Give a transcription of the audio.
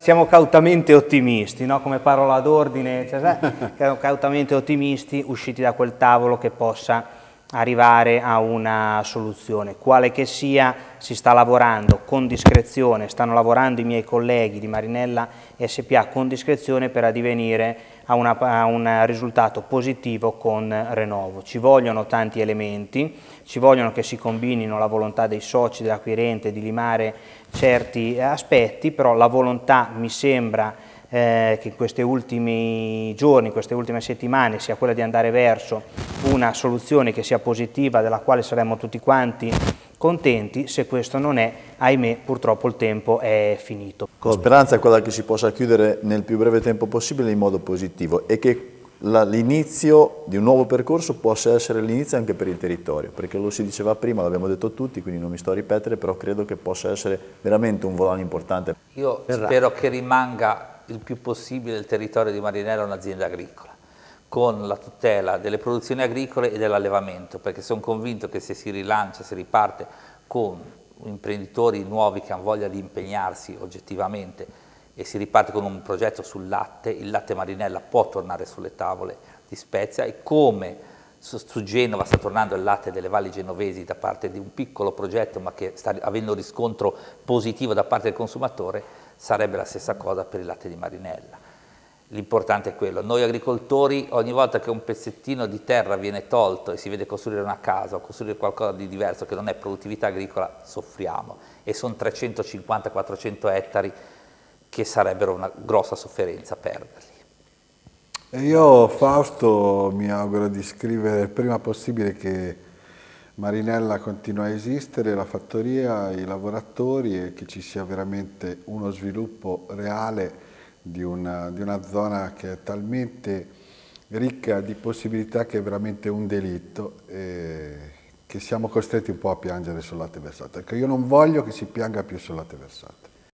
Siamo cautamente ottimisti, no? Come parola d'ordine, cioè, cautamente ottimisti, usciti da quel tavolo che possa arrivare a una soluzione. Quale che sia, si sta lavorando con discrezione, stanno lavorando i miei colleghi di Marinella SpA con discrezione per addivenire a un risultato positivo con Renovo. Ci vogliono tanti elementi, ci vogliono che si combinino la volontà dei soci, dell'acquirente di limare certi aspetti, però la volontà mi sembra che in questi ultimi giorni, queste ultime settimane, sia quella di andare verso una soluzione che sia positiva, della quale saremmo tutti quanti contenti. Se questo non è, ahimè, purtroppo il tempo è finito. La speranza è quella che si possa chiudere nel più breve tempo possibile in modo positivo e che l'inizio di un nuovo percorso possa essere l'inizio anche per il territorio, perché lo si diceva prima, l'abbiamo detto tutti, quindi non mi sto a ripetere, però credo che possa essere veramente un volano importante. Io spero che rimanga il più possibile il territorio di Marinella un'azienda agricola, con la tutela delle produzioni agricole e dell'allevamento, perché sono convinto che se si rilancia, si riparte con imprenditori nuovi che hanno voglia di impegnarsi oggettivamente e si riparte con un progetto sul latte, il latte Marinella può tornare sulle tavole di Spezia e come su Genova sta tornando il latte delle valli genovesi da parte di un piccolo progetto ma che sta avendo riscontro positivo da parte del consumatore, sarebbe la stessa cosa per il latte di Marinella. L'importante è quello. Noi agricoltori, ogni volta che un pezzettino di terra viene tolto e si vede costruire una casa o costruire qualcosa di diverso che non è produttività agricola, soffriamo. E sono 350-400 ettari che sarebbero una grossa sofferenza perderli. Io, Fausto, mi auguro di scrivere il prima possibile che Marinella continua a esistere, la fattoria, i lavoratori e che ci sia veramente uno sviluppo reale di una zona che è talmente ricca di possibilità che è veramente un delitto e che siamo costretti un po' a piangere sul latte versato. Ecco, io non voglio che si pianga più sul latte versato.